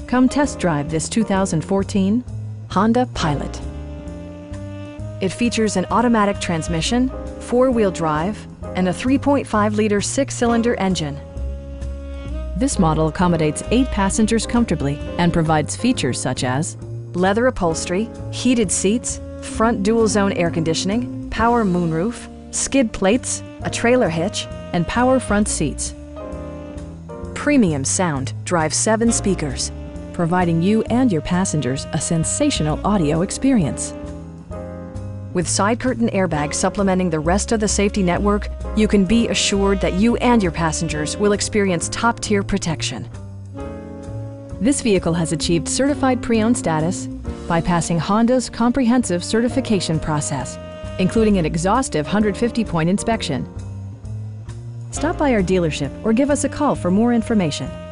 Come test drive this 2014 Honda Pilot. It features an automatic transmission, four-wheel drive, and a 3.5-liter six-cylinder engine. This model accommodates 8 passengers comfortably and provides features such as leather upholstery, heated seats, front dual-zone air conditioning, power moonroof, skid plates, a trailer hitch, and power front seats. Premium sound drives 7 speakers, providing you and your passengers a sensational audio experience. With side curtain airbags supplementing the rest of the safety network, you can be assured that you and your passengers will experience top-tier protection. This vehicle has achieved certified pre-owned status by passing Honda's comprehensive certification process, including an exhaustive 150-point inspection. Stop by our dealership or give us a call for more information.